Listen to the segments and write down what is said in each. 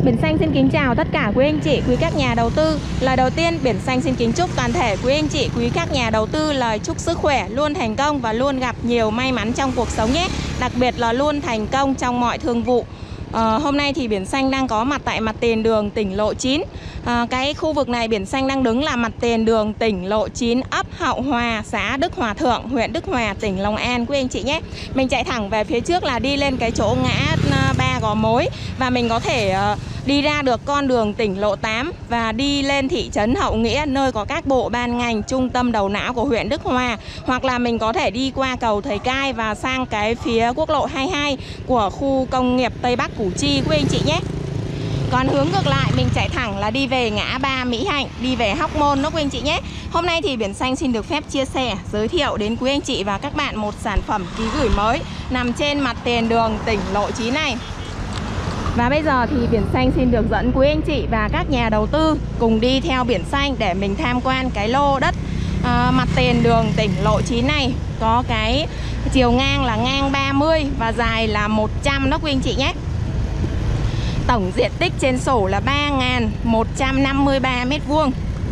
Biển Xanh xin kính chào tất cả quý anh chị, quý các nhà đầu tư. Lời đầu tiên, Biển Xanh xin kính chúc toàn thể quý anh chị, quý các nhà đầu tư lời chúc sức khỏe, luôn thành công và luôn gặp nhiều may mắn trong cuộc sống nhé. Đặc biệt là luôn thành công trong mọi thương vụ. Hôm nay thì Biển Xanh đang có mặt tại mặt tiền đường tỉnh lộ 9. Cái khu vực này Biển Xanh đang đứng là mặt tiền đường tỉnh lộ 9, ấp Hậu Hòa, xã Đức Hòa Thượng, huyện Đức Hòa, tỉnh Long An quý anh chị nhé. Mình chạy thẳng về phía trước là đi lên cái chỗ ngã ba Gò Mối, và mình có thể đi ra được con đường tỉnh lộ 8 và đi lên thị trấn Hậu Nghĩa, nơi có các bộ ban ngành, trung tâm đầu não của huyện Đức Hòa. Hoặc là mình có thể đi qua cầu Thầy Cai và sang cái phía quốc lộ 22 của khu công nghiệp Tây Bắc Củ Chi quý anh chị nhé. Còn hướng ngược lại mình chạy thẳng là đi về ngã ba Mỹ Hạnh, đi về Hóc Môn đó quý anh chị nhé. Hôm nay thì Biển Xanh xin được phép chia sẻ, giới thiệu đến quý anh chị và các bạn một sản phẩm ký gửi mới nằm trên mặt tiền đường tỉnh lộ 9 này. Và bây giờ thì Biển Xanh xin được dẫn quý anh chị và các nhà đầu tư cùng đi theo Biển Xanh để mình tham quan cái lô đất mặt tiền đường tỉnh lộ 9 này. Có cái chiều ngang là ngang 30 và dài là 100 đó quý anh chị nhé. Tổng diện tích trên sổ là 3.153 m².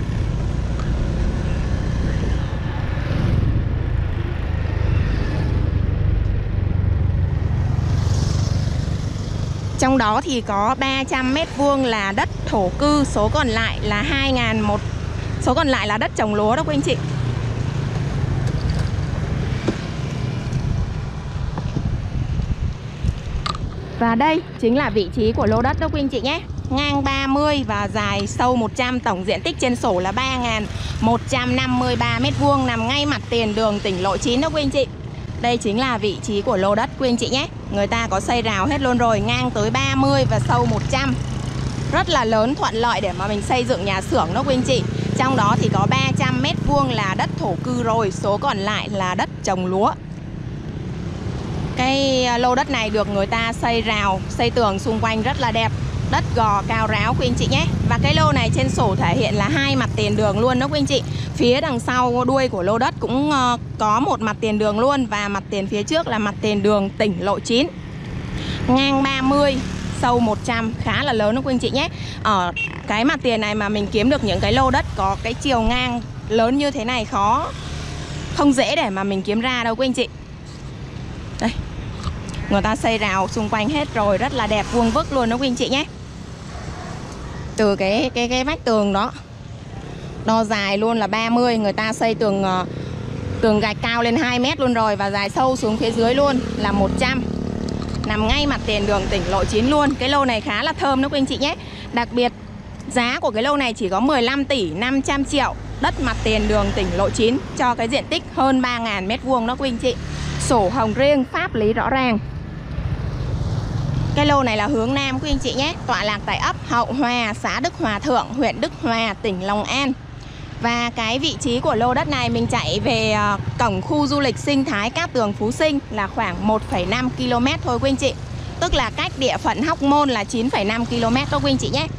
Trong đó thì có 300 m² là đất thổ cư, số còn lại là 2.001, số còn lại là đất trồng lúa đó quý anh chị. Và đây chính là vị trí của lô đất đó quý anh chị nhé. Ngang 30 và dài sâu 100, tổng diện tích trên sổ là 3.153 m², nằm ngay mặt tiền đường tỉnh lộ 9 đó quý anh chị. Đây chính là vị trí của lô đất quý anh chị nhé. Người ta có xây rào hết luôn rồi, ngang tới 30 và sâu 100. Rất là lớn, thuận lợi để mà mình xây dựng nhà xưởng đó quý anh chị. Trong đó thì có 300 m² là đất thổ cư rồi, số còn lại là đất trồng lúa. Cái lô đất này được người ta xây rào, xây tường xung quanh rất là đẹp. Đất gò cao ráo quý anh chị nhé. Và cái lô này trên sổ thể hiện là hai mặt tiền đường luôn đó quý anh chị. Phía đằng sau đuôi của lô đất cũng có một mặt tiền đường luôn. Và mặt tiền phía trước là mặt tiền đường tỉnh lộ 9. Ngang 30, sâu 100, khá là lớn đó quý anh chị nhé. Ở cái mặt tiền này mà mình kiếm được những cái lô đất có cái chiều ngang lớn như thế này không dễ để mà mình kiếm ra đâu quý anh chị. Đây, người ta xây rào xung quanh hết rồi, rất là đẹp, vuông vức luôn đó quý anh chị nhé. Từ cái vách tường đó, đo dài luôn là 30, người ta xây tường gạch cao lên 2 m luôn rồi, và dài sâu xuống phía dưới luôn là 100. Nằm ngay mặt tiền đường tỉnh lộ 9 luôn. Cái lô này khá là thơm đó quý anh chị nhé. Đặc biệt giá của cái lô này chỉ có 15 tỷ 500 triệu. Đất mặt tiền đường tỉnh lộ 9 cho cái diện tích hơn 3.000 m² đó quý anh chị. Sổ hồng riêng, pháp lý rõ ràng. Cái lô này là hướng Nam quý anh chị nhé. Tọa lạc tại ấp Hậu Hòa, xã Đức Hòa Thượng, huyện Đức Hòa, tỉnh Long An. Và cái vị trí của lô đất này mình chạy về cổng khu du lịch sinh thái Cát Tường Phú Sinh là khoảng 1,5 km thôi quý anh chị. Tức là cách địa phận Hóc Môn là 9,5 km đó quý anh chị nhé.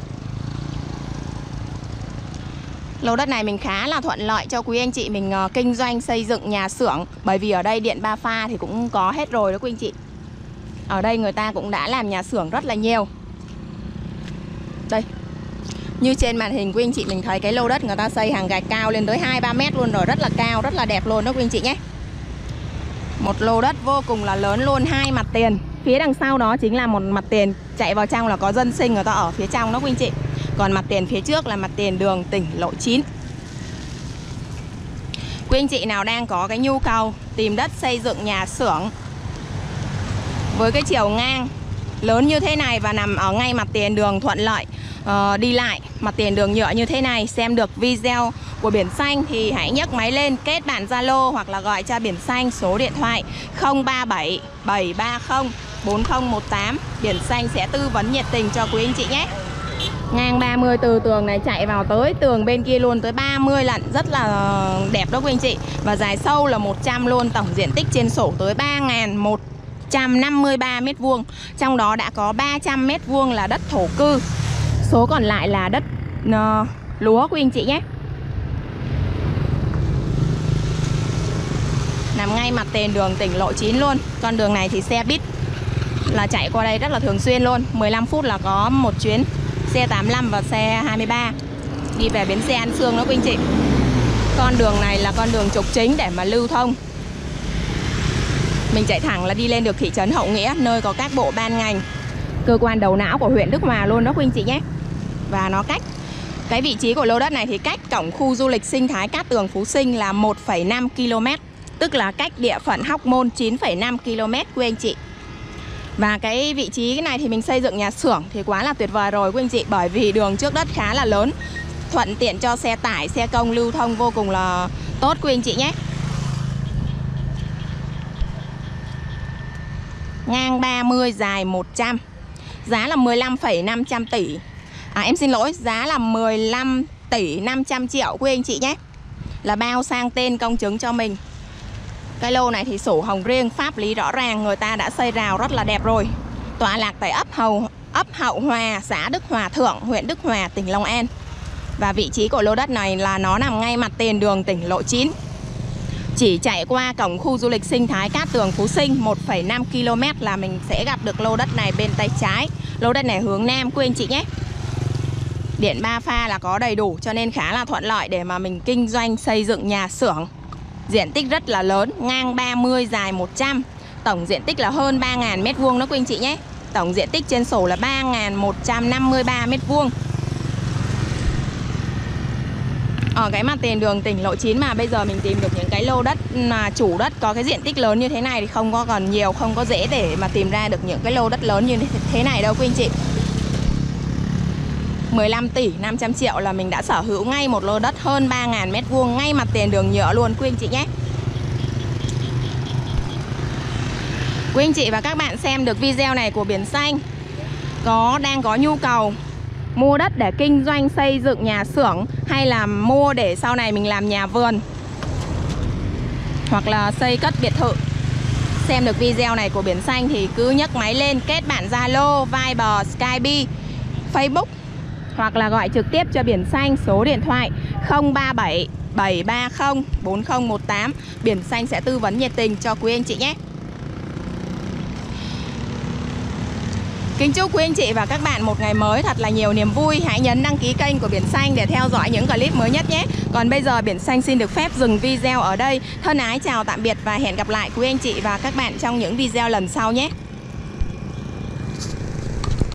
Lô đất này mình khá là thuận lợi cho quý anh chị mình kinh doanh xây dựng nhà xưởng. Bởi vì ở đây điện 3 pha thì cũng có hết rồi đó quý anh chị. Ở đây người ta cũng đã làm nhà xưởng rất là nhiều. Đây, như trên màn hình quý anh chị mình thấy cái lô đất người ta xây hàng gạch cao lên tới 2-3 mét luôn rồi, rất là cao, rất là đẹp luôn đó quý anh chị nhé. Một lô đất vô cùng là lớn luôn, hai mặt tiền. Phía đằng sau đó chính là một mặt tiền, chạy vào trong là có dân sinh người ta ở phía trong đó quý anh chị. Còn mặt tiền phía trước là mặt tiền đường tỉnh lộ 9. Quý anh chị nào đang có cái nhu cầu tìm đất xây dựng nhà xưởng với cái chiều ngang lớn như thế này và nằm ở ngay mặt tiền đường thuận lợi đi lại, mặt tiền đường nhựa như thế này, xem được video của Biển Xanh thì hãy nhấc máy lên, kết bạn Zalo hoặc là gọi cho Biển Xanh số điện thoại 037 730 4018. Biển Xanh sẽ tư vấn nhiệt tình cho quý anh chị nhé. Ngang 30 từ tường này chạy vào tới tường bên kia luôn, tới 30 lận, rất là đẹp đó quý anh chị. Và dài sâu là 100 luôn, tổng diện tích trên sổ tới 3.153 m². Trong đó đã có 300 m² là đất thổ cư, số còn lại là đất lúa quý anh chị nhé. Nằm ngay mặt tiền đường tỉnh lộ 9 luôn. Con đường này thì xe buýt là chạy qua đây rất là thường xuyên luôn, 15 phút là có một chuyến. xe 85 và xe 23 đi về bến xe An Sương đó quý anh chị. Con đường này là con đường trục chính để mà lưu thông. Mình chạy thẳng là đi lên được thị trấn Hậu Nghĩa, nơi có các bộ ban ngành, cơ quan đầu não của huyện Đức Hòa luôn đó quý anh chị nhé. Và nó cách cái vị trí của lô đất này thì cách cổng khu du lịch sinh thái Cát Tường Phú Sinh là 1,5 km, tức là cách địa phận Hóc Môn 9,5 km quý anh chị. Và cái vị trí này thì mình xây dựng nhà xưởng thì quá là tuyệt vời rồi quý anh chị, bởi vì đường trước đất khá là lớn, thuận tiện cho xe tải, xe công lưu thông vô cùng là tốt quý anh chị nhé. Ngang 30, dài 100. Giá là 15,500 tỷ. Em xin lỗi, giá là 15 tỷ 500 triệu quý anh chị nhé. Là bao sang tên công chứng cho mình. Cái lô này thì sổ hồng riêng, pháp lý rõ ràng, người ta đã xây rào rất là đẹp rồi. Tọa lạc tại ấp Hậu Hòa, xã Đức Hòa Thượng, huyện Đức Hòa, tỉnh Long An. Và vị trí của lô đất này là nó nằm ngay mặt tiền đường tỉnh lộ 9. Chỉ chạy qua cổng khu du lịch sinh thái Cát Tường Phú Sinh 1,5 km là mình sẽ gặp được lô đất này bên tay trái. Lô đất này hướng Nam quý anh chị nhé. Điện 3 pha là có đầy đủ, cho nên khá là thuận lợi để mà mình kinh doanh xây dựng nhà xưởng. Diện tích rất là lớn, ngang 30, dài 100. Tổng diện tích là hơn 3.000 m² đó quý anh chị nhé. Tổng diện tích trên sổ là 3.153 m². Ở cái mặt tiền đường tỉnh lộ 9 mà bây giờ mình tìm được những cái lô đất mà chủ đất có cái diện tích lớn như thế này thì không có còn nhiều, không có dễ để mà tìm ra được những cái lô đất lớn như thế này đâu quý anh chị. 15 tỷ 500 triệu là mình đã sở hữu ngay một lô đất hơn 3.000 m² ngay mặt tiền đường nhựa luôn quý anh chị nhé. Quý anh chị và các bạn xem được video này của Biển Xanh đang có nhu cầu mua đất để kinh doanh xây dựng nhà xưởng, hay là mua để sau này mình làm nhà vườn hoặc là xây cất biệt thự, xem được video này của Biển Xanh thì cứ nhấc máy lên, kết bạn Zalo, Viber, Skype, Facebook hoặc là gọi trực tiếp cho Biển Xanh số điện thoại 037 730 4018. Biển Xanh sẽ tư vấn nhiệt tình cho quý anh chị nhé. Kính chúc quý anh chị và các bạn một ngày mới thật là nhiều niềm vui. Hãy nhấn đăng ký kênh của Biển Xanh để theo dõi những clip mới nhất nhé. Còn bây giờ Biển Xanh xin được phép dừng video ở đây. Thân ái chào tạm biệt và hẹn gặp lại quý anh chị và các bạn trong những video lần sau nhé.